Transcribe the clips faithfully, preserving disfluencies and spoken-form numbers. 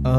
ಆ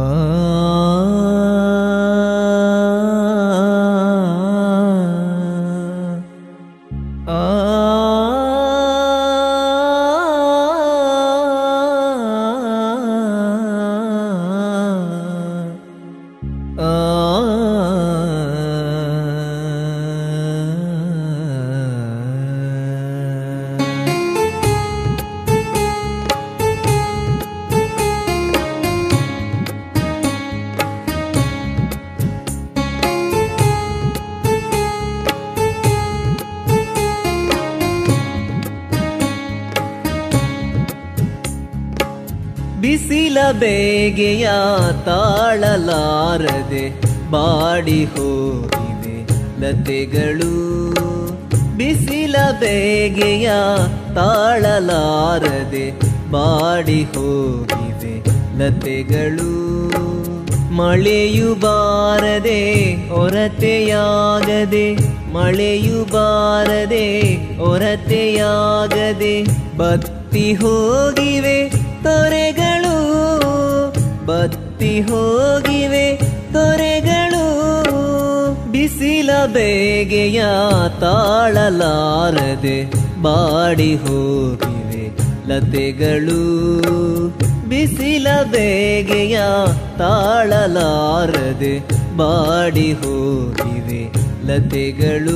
ಬಿಸಿಲ ಬೇಗೆಯ ತಾಳಲಾರದೆ ಬಾಡಿ ಹೋಗಿವೆ ಲತೆಗಳು. ಬಿಸಿಲ ಬೇಗೆಯ ತಾಳಲಾರದೆ ಬಾಡಿ ಹೋಗಿವೆ ಲತೆಗಳು. ಮಳೆಯು ಬಾರದೆ ಹೊರತೆಯಾಗದೆ, ಮಳೆಯು ಬಾರದೆ ಹೊರತೆಯಾಗದೆ ಬತ್ತಿ ಹೋಗಿವೆ ತೊರೆಗಳು, ಬತ್ತಿ ಹೋಗಿವೆ ತೊರೆಗಳು. ಬಿಸಿಲ ಬೇಗೆಯ ತಾಳಲಾರದೆ ಬಾಡಿ ಹೋಗಿವೆ ಲತೆಗಳು. ಬಿಸಿಲ ಬೇಗೆಯ ತಾಳಲಾರದೆ ಬಾಡಿ ಹೋಗಿವೆ ಲತೆಗಳು.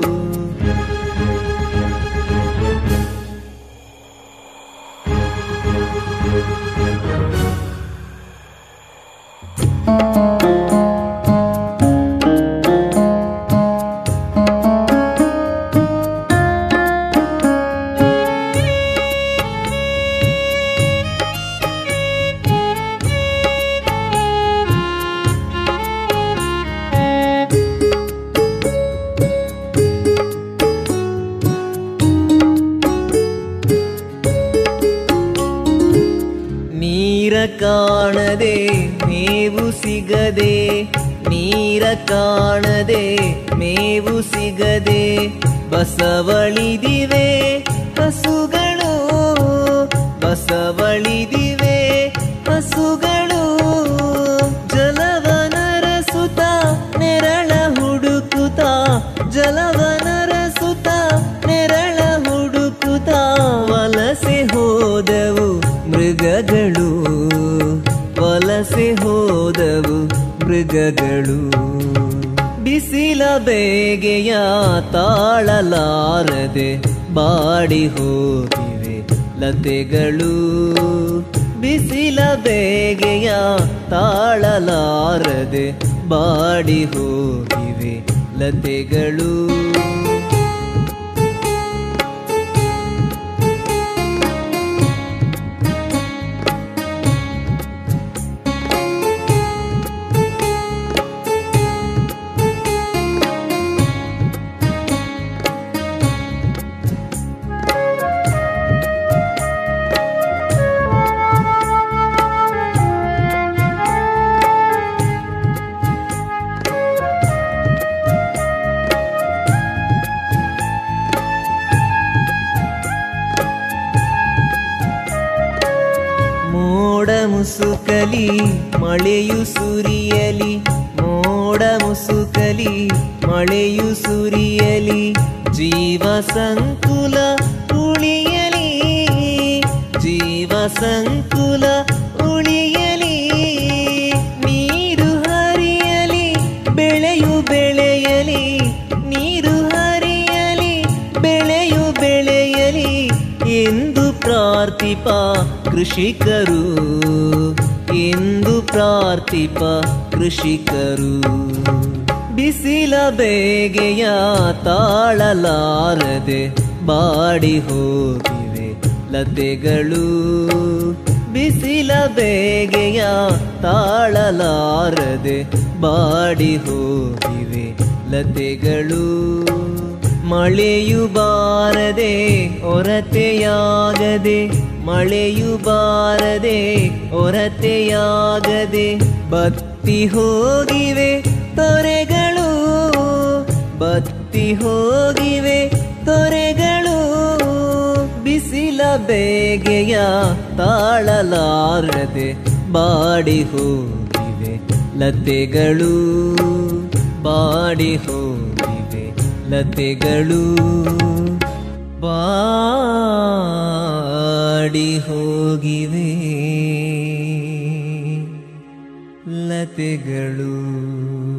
ನೀರ ಕಾಣದೆ ಮೇವು ಸಿಗದೆ, ನೀರ ಕಾಣದೆ ಮೇವು ಸಿಗದೆ ಬಸವಳಿದಿವೆ ಹಸುಗಳು, ಬಸವಳಿದಿವೆ ಹಸುಗಳು. ಜಲವನರಸುತ ನೆರಳ ಹುಡುಕುತ, ಜಲವನರಸುತ ನೆರಳ ಹುಡುಕುತ ವಲಸೆ ಹೋದವು ಮೃಗಗಳು, ವಲಸೆ ಹೋದವು ಮೃಗಗಳು. ಬಿಸಿಲ ಬೇಗೆಯ ತಾಳಲಾರದೆ ಬಾಡಿ ಹೋಗಿವೆ ಲತೆಗಳು. ಬಿಸಿಲ ಬೇಗೆಯ ತಾಳಲಾರದೆ ಬಾಡಿ ಹೋಗಿವೆ ಲತೆಗಳು. ಮೋಡ ಮುಸುಕಲಿ ಮಳೆಯು ಸುರಿಯಲಿ, ಮೋಡ ಮುಸುಕಲಿ ಮಳೆಯು ಸುರಿಯಲಿ ಜೀವ ಸಂಕುಲ ಉಳಿಯಲಿ, ಜೀವ ಸಂಕುಲ ಉಳಿಯಲಿ. ನೀರು ಹರಿಯಲಿ ಬೆಳೆಯು ಬೆಳೆಯಲಿ, ನೀರು ಹರಿಯಲಿ ಬೆಳೆಯು ಬೆಳೆಯಲಿ ಎಂದು ಪ್ರಾರ್ಥಿಪ ಕೃಷಿಕರು, ಎಂದು ಪ್ರಾರ್ಥಿಪ ಕೃಷಿಕರು. ಬಿಸಿಲ ಬೇಗೆಯ ತಾಳಲಾರದೆ ಬಾಡಿ ಹೋಗಿವೆ ಲತೆಗಳು. ಬಿಸಿಲ ಬೇಗೆಯ ತಾಳಲಾರದೆ ಬಾಡಿ ಹೋಗಿವೆ ಲತೆಗಳು. ಮಳೆಯು ಬಾರದೆ ಹೊರತೆಯಾಗದೆ, ಮಳೆಯು ಬಾರದೆ ಹೊರತೆಯಾಗದೆ ಬತ್ತಿ ಹೋಗಿವೆ ತೊರೆಗಳು, ಬತ್ತಿ ಹೋಗಿವೆ ತೊರೆಗಳು. ಬಿಸಿಲ ಬೇಗೆಯ ತಾಳಲಾರದೆ ಬಾಡಿ ಹೋಗಿವೆ ಲತೆಗಳು ಬಾಡಿ ಹೋಗಿವೆ ಲತೆಗಳು ಬಾಡಿ ಹೋಗಿವೆ ಲತೆಗಳು.